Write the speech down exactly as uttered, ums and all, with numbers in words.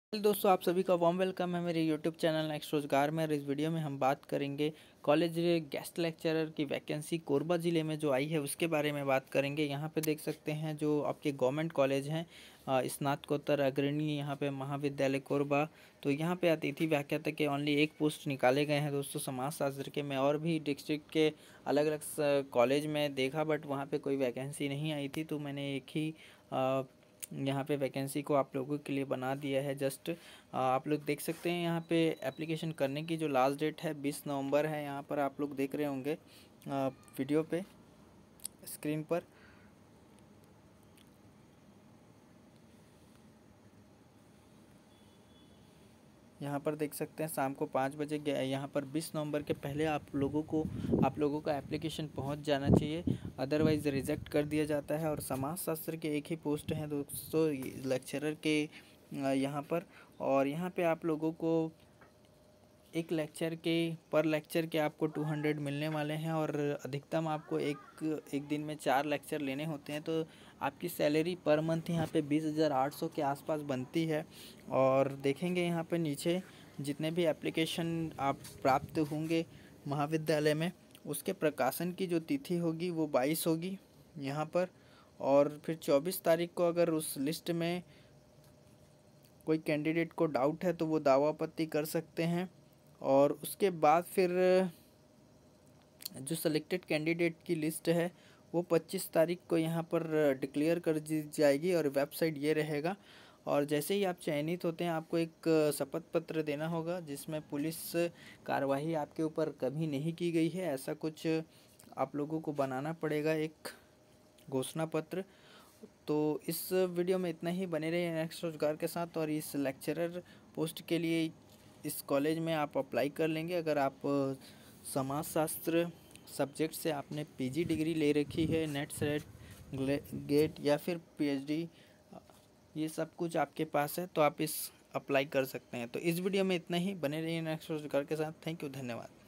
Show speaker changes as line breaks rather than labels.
Hello दोस्तों, आप सभी का वार्म वेलकम है मेरे यूट्यूब चैनल नेक्स्ट रोजगार में। और इस वीडियो में हम बात करेंगे कॉलेज गेस्ट लेक्चरर की वैकेंसी कोरबा ज़िले में जो आई है उसके बारे में बात करेंगे। यहाँ पे देख सकते हैं जो आपके गवर्नमेंट कॉलेज हैं, स्नातकोत्तर अग्रणी यहाँ पे महाविद्यालय कोरबा। तो यहाँ पे अतिथि व्याख्याता के ओनली एक पोस्ट निकाले गए हैं दोस्तों समाजशास्त्र के। मैं और भी डिस्ट्रिक्ट के अलग अलग कॉलेज में देखा बट वहाँ पे कोई वैकेंसी नहीं आई थी, तो मैंने एक ही आ, यहाँ पे वैकेंसी को आप लोगों के लिए बना दिया है। जस्ट आप लोग देख सकते हैं यहाँ पे एप्लीकेशन करने की जो लास्ट डेट है बीस नवंबर है। यहाँ पर आप लोग देख रहे होंगे आ, वीडियो पे स्क्रीन पर। यहाँ पर देख सकते हैं शाम को पाँच बजे गया। यहाँ पर बीस नवंबर के पहले आप लोगों को आप लोगों का एप्लीकेशन पहुँच जाना चाहिए, अदरवाइज़ रिजेक्ट कर दिया जाता है। और समाजशास्त्र के एक ही पोस्ट हैं दोस्तों लेक्चरर के यहाँ पर। और यहाँ पे आप लोगों को एक लेक्चर के पर लेक्चर के आपको टू हंड्रेड मिलने वाले हैं। और अधिकतम आपको एक एक दिन में चार लेक्चर लेने होते हैं, तो आपकी सैलरी पर मंथ यहाँ पे बीस हज़ार आठ सौ के आसपास बनती है। और देखेंगे यहाँ पे नीचे जितने भी एप्लीकेशन आप प्राप्त होंगे महाविद्यालय में, उसके प्रकाशन की जो तिथि होगी वो बाईस होगी यहाँ पर। और फिर चौबीस तारीख को अगर उस लिस्ट में कोई कैंडिडेट को डाउट है तो वो दावा आपत्ति कर सकते हैं। और उसके बाद फिर जो सिलेक्टेड कैंडिडेट की लिस्ट है वो पच्चीस तारीख को यहाँ पर डिक्लेयर कर दी जाएगी और वेबसाइट ये रहेगा। और जैसे ही आप चयनित होते हैं आपको एक शपथ पत्र देना होगा जिसमें पुलिस कार्रवाई आपके ऊपर कभी नहीं की गई है, ऐसा कुछ आप लोगों को बनाना पड़ेगा एक घोषणा पत्र। तो इस वीडियो में इतना ही, बने रहिए नेक्स्ट रोजगार के साथ। और इस लेक्चरर पोस्ट के लिए इस कॉलेज में आप अप्लाई कर लेंगे अगर आप समाजशास्त्र सब्जेक्ट से आपने पीजी डिग्री ले रखी है, नेट सेट गेट या फिर पीएचडी, ये सब कुछ आपके पास है तो आप इस अप्लाई कर सकते हैं। तो इस वीडियो में इतना ही, बने रहिए नेक्स्ट रोजगार के साथ। थैंक यू, धन्यवाद।